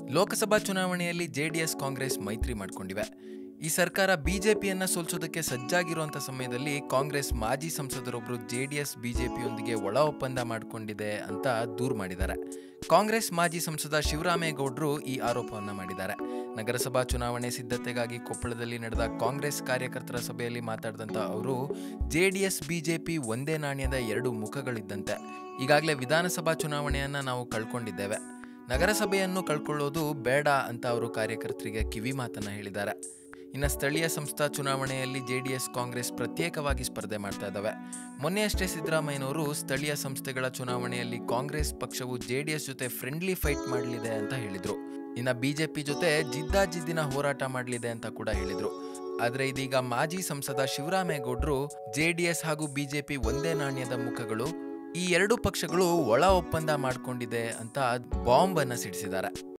ಲೋಕಸಭಾ ಚುನಾವಣೆಯಲ್ಲಿ ಜೆಡಿಎಸ್ ಕಾಂಗ್ರೆಸ್ ಮೈತ್ರಿ ಮಾಡಿಕೊಂಡಿವೆ. ಈ ಸರ್ಕಾರ ಬಿಜೆಪಿಯನ್ನ ಸೋಲಿಸೋದಕ್ಕೆ ಸಜ್ಜಾಗಿರುವಂತ ಸಮಯದಲ್ಲಿ ಕಾಂಗ್ರೆಸ್ ಮಾಜಿ ಸಂಸದರೊಬ್ಬರು ಜೆಡಿಎಸ್ ಬಿಜೆಪಿಯೊಂದಿಗೆ ಒಳ ಒಪ್ಪಂದ ಮಾಡಿಕೊಂಡಿದೆ ಅಂತ ದೂರು ಮಾಡಿದ್ದಾರೆ. ಕಾಂಗ್ರೆಸ್ ಮಾಜಿ ಸಂಸದ ಶಿವರಾಮೇಗೌಡರು ಈ ಆರೋಪವನ್ನ ಮಾಡಿದ್ದಾರೆ. ನಗರಸಭಾ ಚುನಾವಣೆ ಸಿದ್ಧತೆಗಾಗಿ ಕೊಪ್ಪಳದಲ್ಲಿ ನಡೆದ ಕಾಂಗ್ರೆಸ್ ಕಾರ್ಯಕರ್ತರ ಸಭೆಯಲ್ಲಿ ಮಾತಾಡಿದಂತ ಅವರು, ಜೆಡಿಎಸ್ ಬಿಜೆಪಿ ಒಂದೇ ನಾಣ್ಯದ ಎರಡು ಮುಖಗಳಿದ್ದಂತೆ. ಈಗಾಗಲೇ ವಿಧಾನಸಭಾ ಚುನಾವಣೆಯನ್ನ ನಾವು ಕಳ್ಕೊಂಡಿದ್ದೇವೆ, ನಗರಸಭೆಯನ್ನು ಕಳ್ಕೊಳ್ಳೋದು ಬೇಡ ಅಂತ ಅವರು ಕಾರ್ಯಕರ್ತರಿಗೆ ಕಿವಿ ಮಾತನ್ನ ಹೇಳಿದ್ದಾರೆ. ಇನ್ನು ಸ್ಥಳೀಯ ಸಂಸ್ಥಾ ಚುನಾವಣೆಯಲ್ಲಿ ಜೆಡಿಎಸ್ ಕಾಂಗ್ರೆಸ್ ಪ್ರತ್ಯೇಕವಾಗಿ ಸ್ಪರ್ಧೆ ಮಾಡ್ತಾ ಇದ್ದಾವೆ. ಮೊನ್ನೆಯಷ್ಟೇ ಸಿದ್ದರಾಮಯ್ಯನವರು ಸ್ಥಳೀಯ ಸಂಸ್ಥೆಗಳ ಚುನಾವಣೆಯಲ್ಲಿ ಕಾಂಗ್ರೆಸ್ ಪಕ್ಷವು ಜೆಡಿಎಸ್ ಜೊತೆ ಫ್ರೆಂಡ್ಲಿ ಫೈಟ್ ಮಾಡಲಿದೆ ಅಂತ ಹೇಳಿದ್ರು. ಇನ್ನು ಬಿಜೆಪಿ ಜೊತೆ ಜಿದ್ದಾಜಿದ್ದಿನ ಹೋರಾಟ ಮಾಡಲಿದೆ ಅಂತ ಕೂಡ ಹೇಳಿದ್ರು. ಆದ್ರೆ ಇದೀಗ ಮಾಜಿ ಸಂಸದ ಶಿವರಾಮೇಗೌಡರು ಜೆಡಿಎಸ್ ಹಾಗೂ ಬಿಜೆಪಿ ಒಂದೇ ನಾಣ್ಯದ ಮುಖಗಳು, ಈ ಎರಡು ಪಕ್ಷಗಳು ಒಳ ಒಪ್ಪಂದ ಮಾಡಿಕೊಂಡಿದೆ ಅಂತ ಬಾಂಬ್ ಅನ್ನ ಸಿಡಿಸಿದ್ದಾರೆ.